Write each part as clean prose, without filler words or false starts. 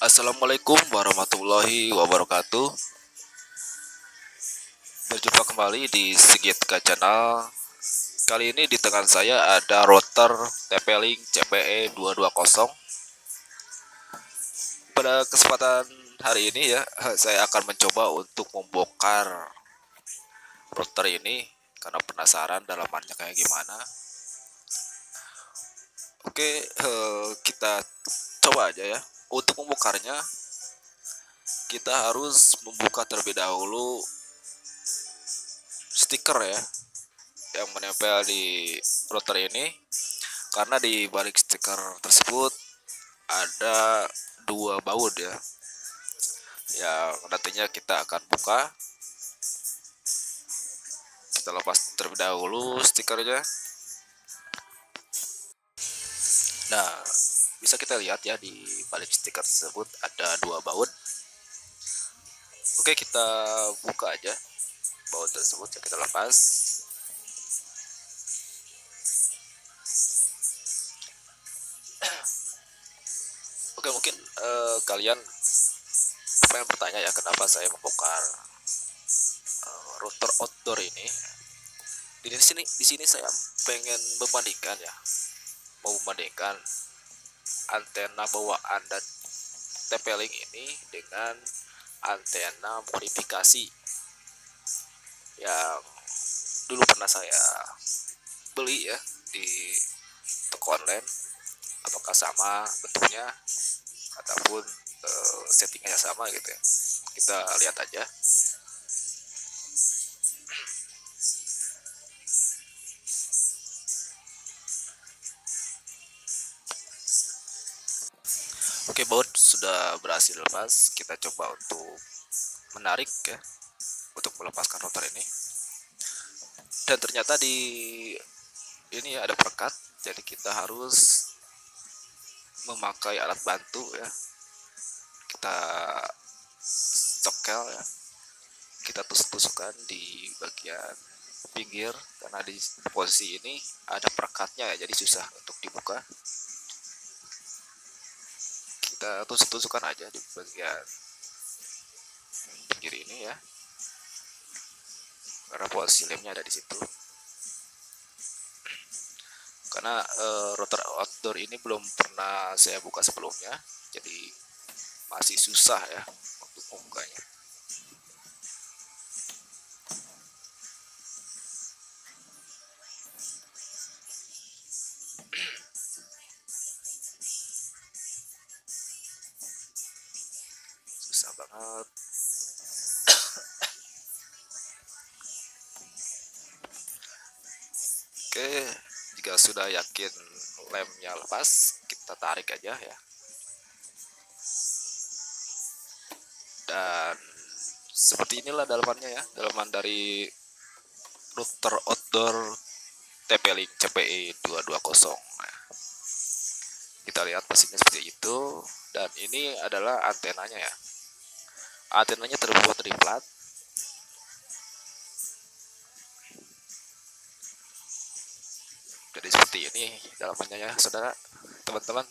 Assalamualaikum warahmatullahi wabarakatuh. Berjumpa kembali di Sigitka Channel. Kali ini di tangan saya ada router TP-Link CPE 220. Pada kesempatan hari ini ya, saya akan mencoba untuk membongkar router ini karena penasaran dalamannya kayak gimana. Oke, kita coba aja ya. Untuk membongkarnya, kita harus membuka terlebih dahulu stiker ya yang menempel di router ini, karena di balik stiker tersebut ada dua baut ya yang nantinya kita akan buka. Kita lepas terlebih dahulu stikernya. Nah, bisa kita lihat ya di balik stiker tersebut ada dua baut. Oke, kita buka aja baut tersebut ya, kita lepas. Oke, mungkin kalian pengen bertanya ya, kenapa saya membongkar router outdoor ini. Di sini saya pengen membandingkan ya, mau membandingkan antena bawaan dan TP-Link ini dengan antena modifikasi yang dulu pernah saya beli ya di toko online. Apakah sama bentuknya ataupun settingnya sama gitu ya, kita lihat aja. Oke, baut sudah berhasil lepas. Kita coba untuk menarik ya, untuk melepaskan router ini. Dan ternyata di ini ada perekat, jadi kita harus memakai alat bantu ya. Kita cokel ya, kita tusuk-tusukkan di bagian pinggir, karena di posisi ini ada perekatnya ya, jadi susah untuk dibuka. Kita tusuk-tusukkan aja di bagian pinggir ini ya, karena posisi lemnya ada di situ. Karena router outdoor ini belum pernah saya buka sebelumnya, jadi masih susah ya untuk membukanya. Susah banget. Oke, jika sudah yakin lemnya lepas, kita tarik aja ya. Dan seperti inilah dalamannya ya, dalaman dari router outdoor TP-Link CPE 220. Kita lihat pastinya seperti itu. Dan ini adalah antenanya ya. Antenanya terbuat dari plat. Jadi seperti ini dalamannya ya, saudara, teman-teman.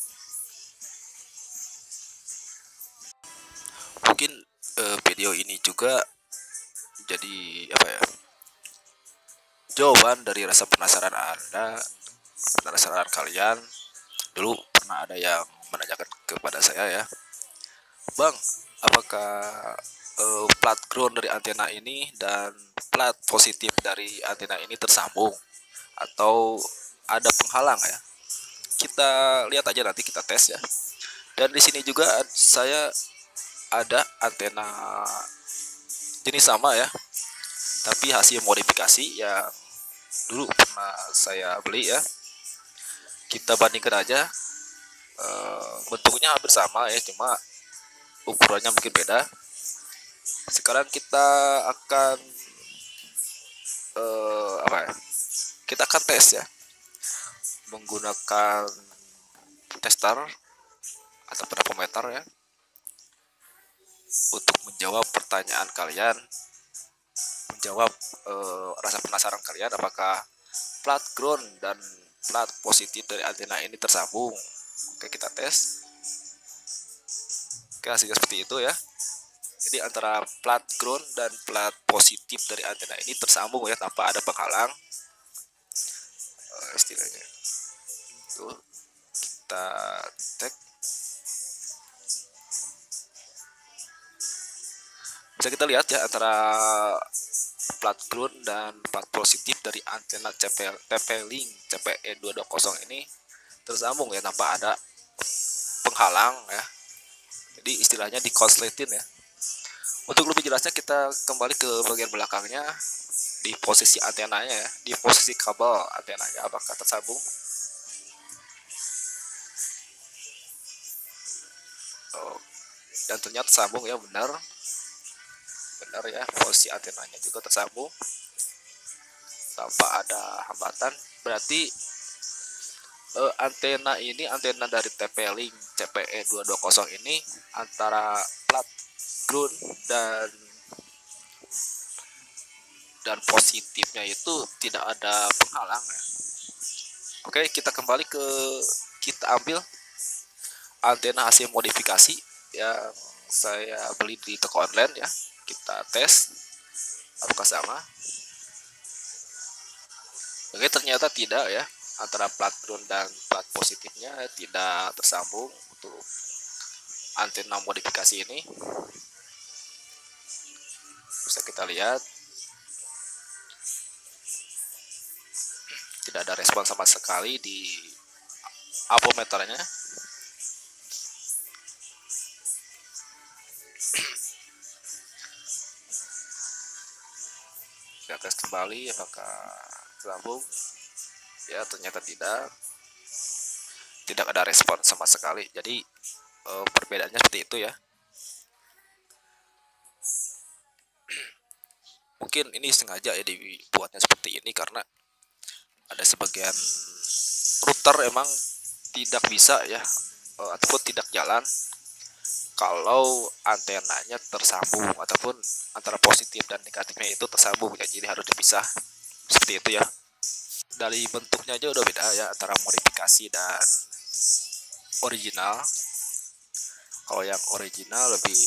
Mungkin video ini juga jadi apa ya, jawaban dari rasa penasaran Anda, penasaran kalian. Dulu pernah ada yang menanyakan kepada saya ya, Bang, apakah plat ground dari antena ini dan plat positif dari antena ini tersambung atau ada penghalang ya? Kita lihat aja, nanti kita tes ya. Dan di sini juga saya ada antena jenis sama ya, tapi hasil modifikasi yang dulu pernah saya beli ya. Kita bandingkan aja, bentuknya hampir sama ya, cuma ukurannya mungkin beda. Sekarang kita akan apa ya? Kita akan tes ya, menggunakan tester atau pedometer ya, untuk menjawab pertanyaan kalian, menjawab rasa penasaran kalian, apakah plat ground dan plat positif dari antena ini tersambung. Oke, kita tes. Oke, hasilnya seperti itu ya. Jadi antara plat ground dan plat positif dari antena ini tersambung ya tanpa ada penghalang, istilahnya. Tuh, kita cek. Bisa kita lihat ya antara plat ground dan plat positif dari antena TP-Link CPE 220 ini tersambung ya tanpa ada penghalang ya. Jadi istilahnya dikonsletin ya. Untuk lebih jelasnya kita kembali ke bagian belakangnya di posisi antenanya ya, di posisi kabel antenanya apakah tersambung. Oh, dan ternyata tersambung ya, benar ya, posisi antenanya juga tersambung tanpa ada hambatan. Berarti antena dari TP-Link CPE 220 ini antara plat ground dan positifnya itu tidak ada penghalang ya. Oke, kita kembali kita ambil antena hasil modifikasi yang saya beli di toko online ya. Kita tes apakah sama. Oke, ternyata tidak ya, antara plat ground dan plat positifnya tidak tersambung untuk antena modifikasi ini. Bisa kita lihat tidak ada respon sama sekali di ampermeternya. Kita tes kembali apakah tersambung. Ya, ternyata tidak ada respon sama sekali. Jadi perbedaannya seperti itu ya. Mungkin ini sengaja ya dibuatnya seperti ini karena ada sebagian router emang tidak bisa ya, ataupun tidak jalan kalau antenanya tersambung ataupun antara positif dan negatifnya itu tersambung ya. Jadi harus dipisah seperti itu ya. Dari bentuknya aja udah beda ya antara modifikasi dan original. Kalau yang original lebih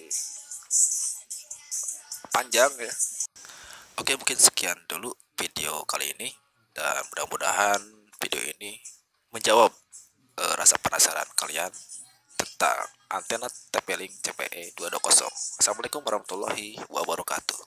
panjang ya. Oke, mungkin sekian dulu video kali ini dan mudah-mudahan video ini menjawab rasa penasaran kalian tentang antena TP-Link CPE 220. Assalamualaikum warahmatullahi wabarakatuh.